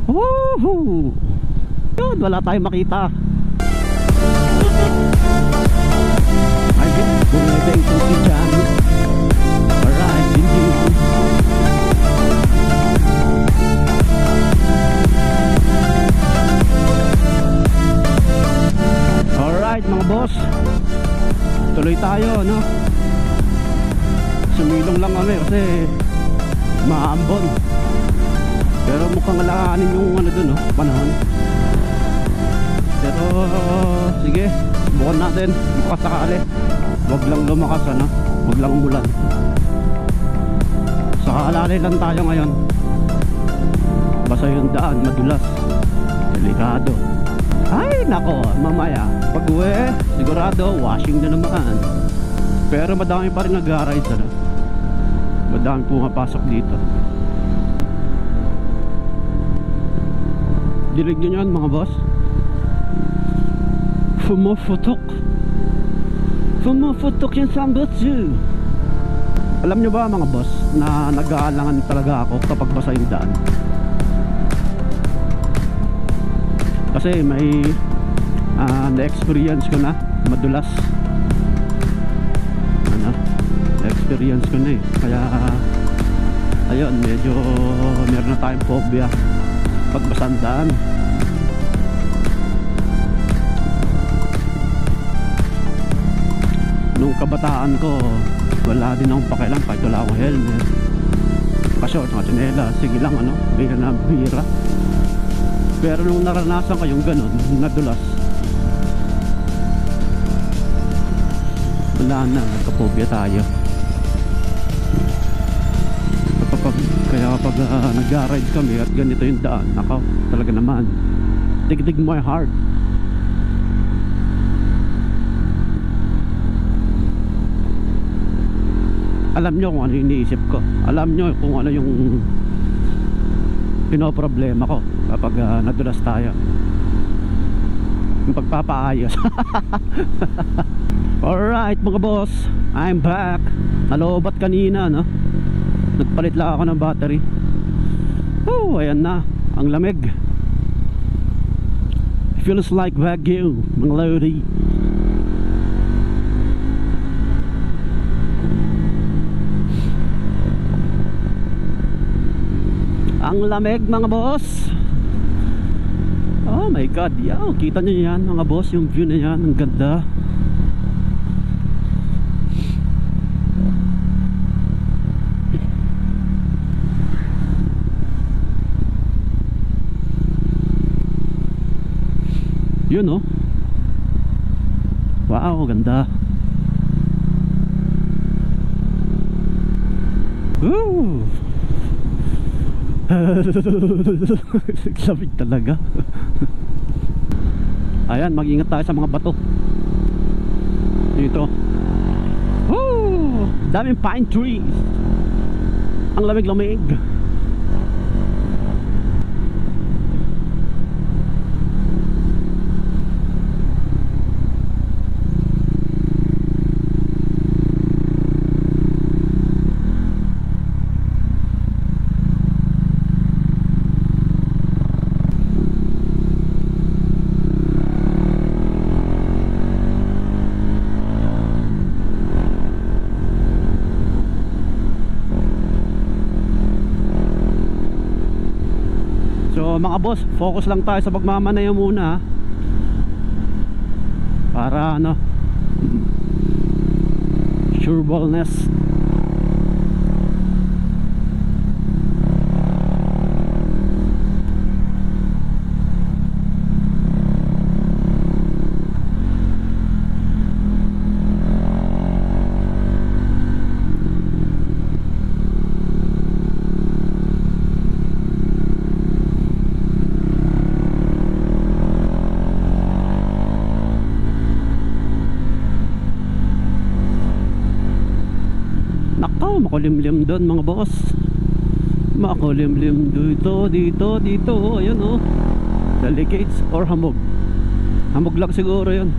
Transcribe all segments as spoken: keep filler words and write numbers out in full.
Woohoo! Yun, wala tayong makita. Ay, bumibig ito si Jan. Alright, hindi. Alright mga boss, tuloy tayo, no? Sumilong lang kami kasi maambon. Pero mukhang alakanin yung ano dun, no? Panahon. Pero sige, bukan natin, makasakali. Huwag lang lumakas, ano? Huwag lang umulan. Sakalalay lang tayo ngayon. Basta yung daan, madulas, delikado. Ay nako, mamaya pag uwi, sigurado washing na naman. Pero madami pa rin nag-ride, ano? Madami pumapasok dito. Dilig nyo yan mga boss. Fumufutok Fumufutok yung sambutsu. Alam nyo ba mga boss na nag-aalangan talaga ako kapag basa yung daan? Kasi may uh, na-experience ko na madulas. Ano? Na-experience ko na eh. Kaya ayun, medyo meron na tayong phobia pag basandaan. Nung kabataan ko, wala din akong pakialam kahit wala akong helmet. Pasyon, mga tsinela, sige lang ano, bira na bira. Pero nung naranasan ko yung ganun, nadulas, wala na, nagka-phobia tayo. Kapag, kaya kapag uh, nag-ride kami at ganito yung daan, nakaw, talaga naman, dig-dig my heart. Alam nyo kung ano yung iniisip ko. Alam nyo kung ano yung pinoproblema ko kapag uh, nadulas tayo. Yung pagpapaayos. Alright mga boss, I'm back. Nalobat kanina, no? Nagpalit lang ako ng battery. Oh, ayan na, ang lamig. Feels like Baguio, mga lodi. Ang lamig mga boss. Oh my god, yaw, kita nyo yan mga boss, yung view na yan, ang ganda. Yun oh. Wow, ganda. Woo! Lamig talaga. Ayan, mag-ingat tayo sa mga bato dito. Woo! Daming pine trees. Ang lamig-lamig. So mga boss, focus lang tayo sa pagmamanaya muna, para ano, sureballness. Makulimlim doon mga boss. Makulimlim dito, dito, dito. Ayun oh. Delicates or hamog. Hamog lang siguro yun.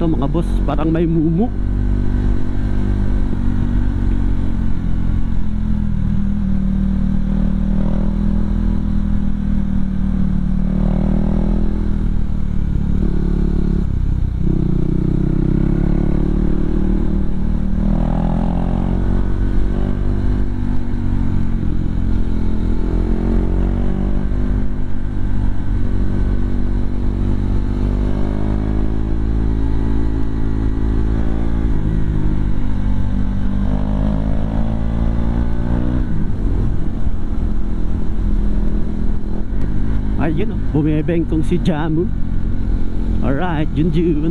dito mga boss, parang may mumu. Ayun o, bumibengkong si Jamu. Alright, Junjun.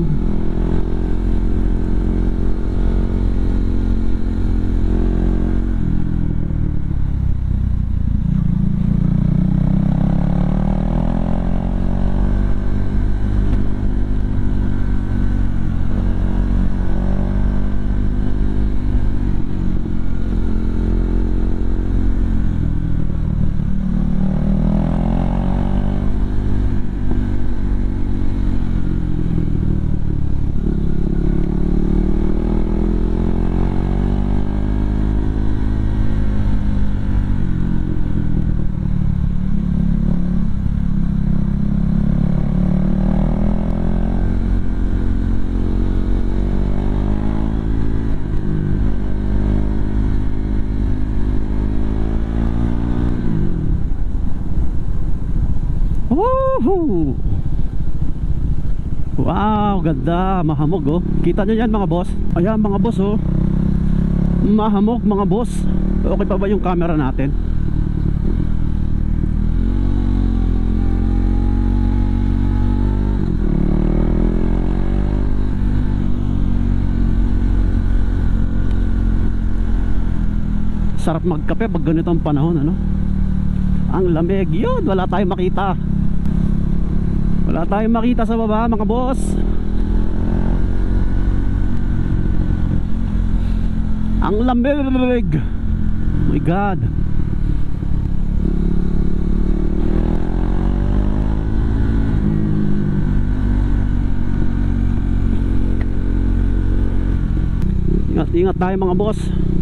Woohoo! Wow, ganda, mahamog oh. Kita nyo yan mga boss. Ayan mga boss oh. Mahamog mga boss. Okay pa ba yung camera natin? Sarap magkape pag ganitong panahon, ano? Ang lamig yun, wala tayong makita. Wala tayong makita sa baba mga boss. Ang lamig. Oh my God. Ingat, ingat tayo mga boss.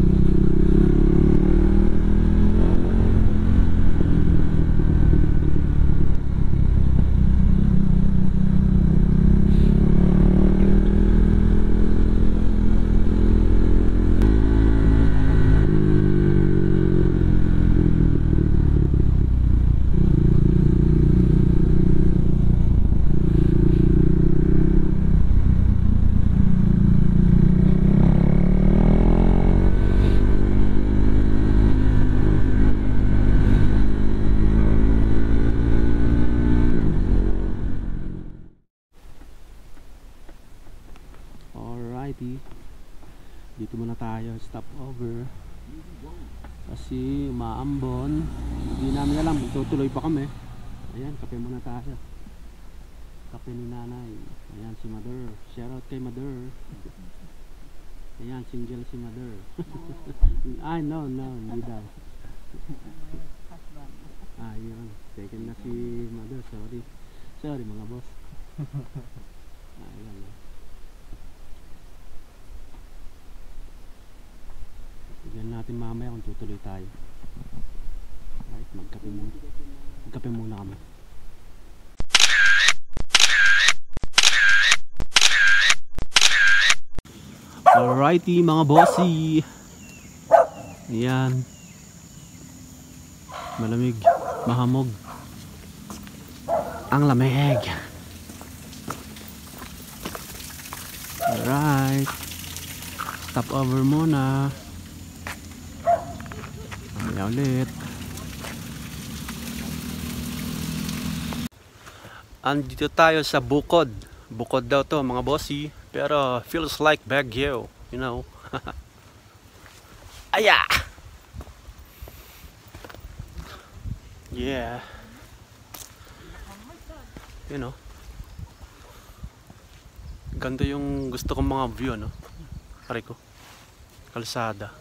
Dito muna tayo, stop over kasi maambon. Hindi namin alam, tutuloy pa kami. Ayan, kape muna tayo. Kape ni nanay. Ayan si mother, shout out kay mother. Ayan, single si mother. Ay no, no, hindi daw. Ah, yun, taken na si mother, sorry. Sorry mga boss. Ayan o. Tignan natin mamaya kung tutuloy tayo. Right, magkape muna. Magkape muna kami. Alrighty mga bossy. Ayan. Malamig, mahamog. Ang lamig. Alright. Stop over muna. Ayan ulit. Andito tayo sa Bokod. Bokod daw to mga bossy. Pero feels like Benguet, you know. Aya! Yeah. You know. Ganda yung gusto kong mga view, no? Pare ko. Kalsada.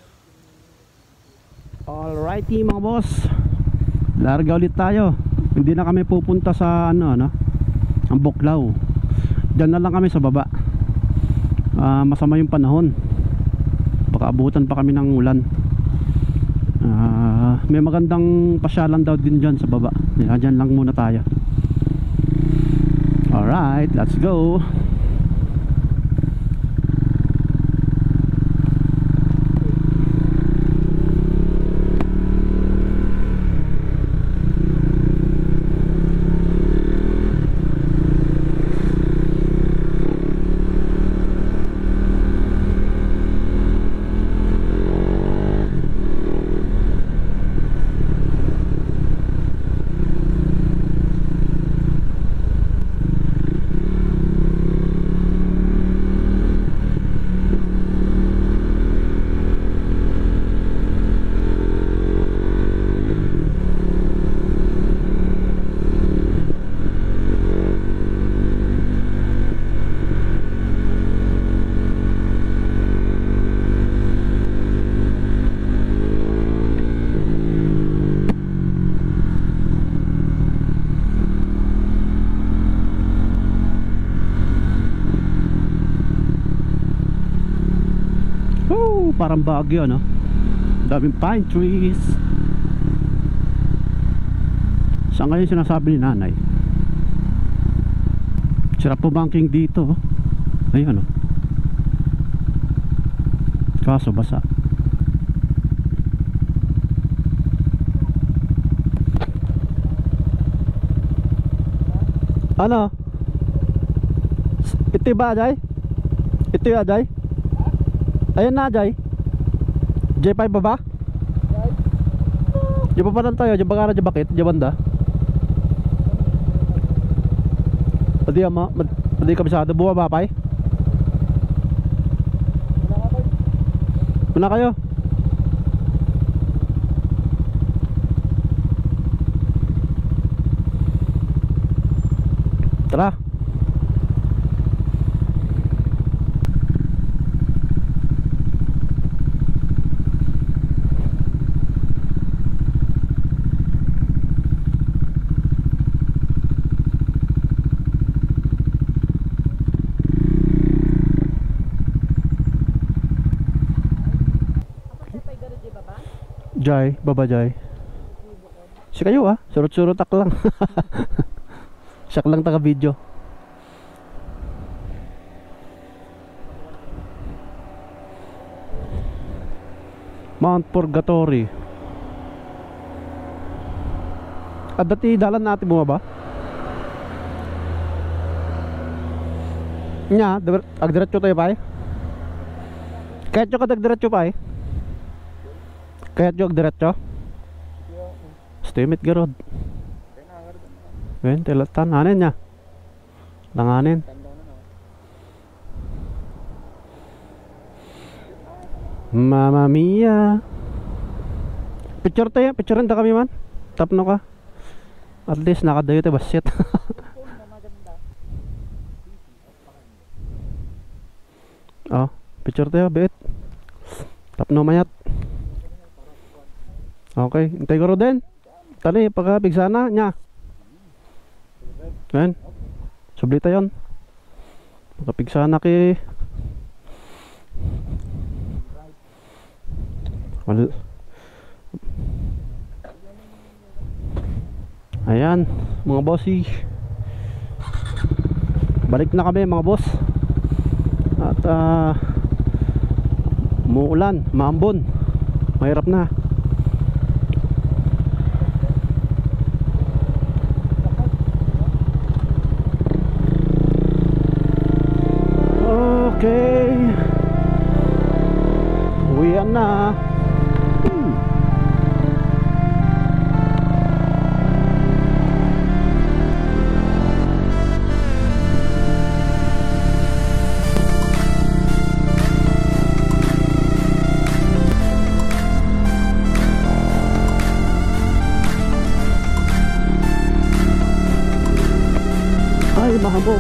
Alrighty mga boss. Larga ulit tayo. Hindi na kami pupunta sa ano, ano? Ang Boklaw. Diyan na lang kami sa baba. uh, masama yung panahon, baka abutan pa kami ng ulan. uh, May magandang pasyalan daw din dyan sa baba. Dyan lang muna tayo. Alright, let's go. Parang Baguio, no? Daming pine trees. Saan ngayon sinasabi ni nanay? Sarap pumangking dito. Ayun, no? Kaso basa. Ano? Ito ba, Jay? Ito ya, Jay? Ayan na, Jay. J five ba ba? Di ba pa lang tayo? Di ba ka na di bakit? Di banda? Pwede ama? Pwede kabisado? Buwa ba, Pay? Muna kayo. Tara. Jai, baba Jai. Si kayo ah, surut-surut tak lang. Siyak lang taga video. Mount Purgatory. At dati dalan natin bumaba. Nya, agdiretso tayo pa eh. Kahit yung kadagdiretso pa eh. Kaya jog diretso. Stimit garod. Wen telatan anen nya. Langanin. Mamma mia. Picture tayo, picturean ta kami man. Tapno ka. At least nakadayo tayo basit. Oh, picture tayo bit. Tapno mayat. Okay, hintay ko ro din. Tali, pagkabig sana nya. Yan. Sublita yon. Pagkabig sana ki. Well, ayan, mga bossy. Balik na kami mga boss. At uh, muulan, maambon. Mahirap na. Okay, uwian na. hmm. Ay, mahabog.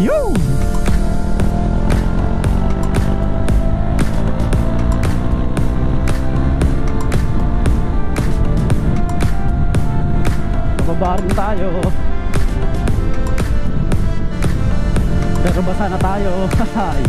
Yun! Bababa rin tayo. Pero basa na tayo. Hahay.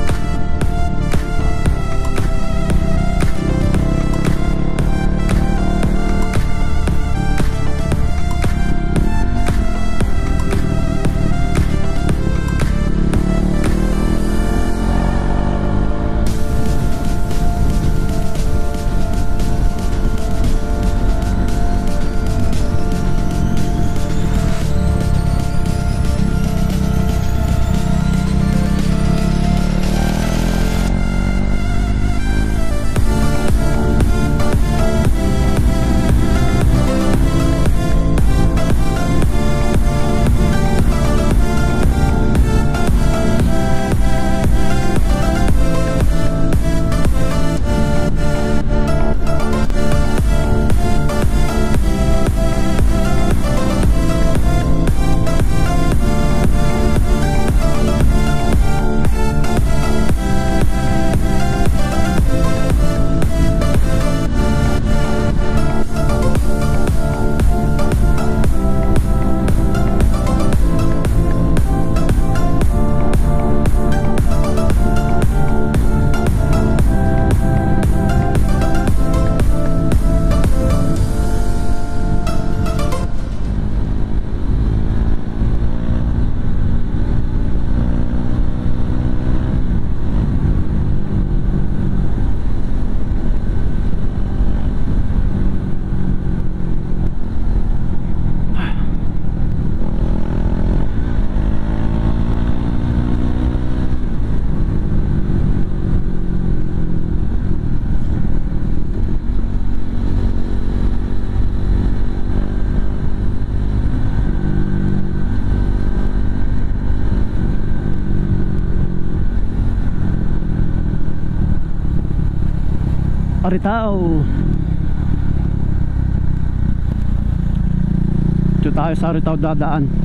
Aritao. Ito tayo sa Aritao dadaan.